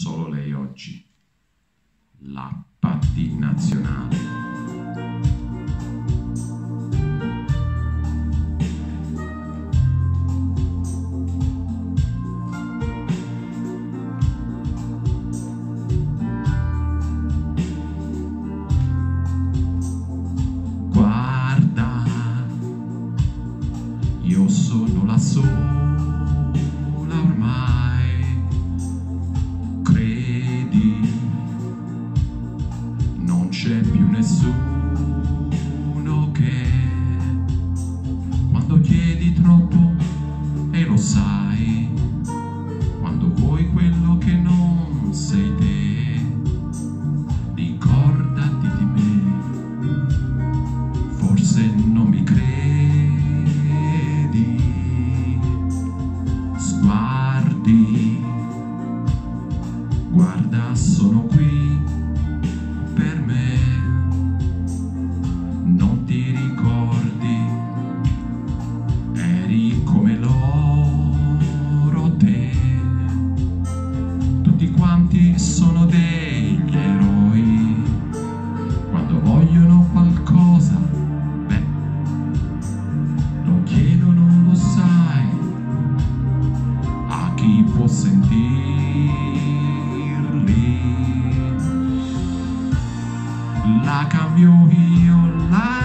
solo lei oggi, la Patti nazionale. Guarda, io sono la sola ormai, credi, non c'è più nessuno che quando chiedi troppo e lo sai, quando vuoi quello che non sei te, ricordati di me, forse non mi credi, sguardi, guarda sono qui per me, non ti ricordi, eri come loro te, tutti quanti sono degli eroi, quando vogliono qualcosa, beh, lo chiedono, lo sai, a chi può sentirli, la cambio io, la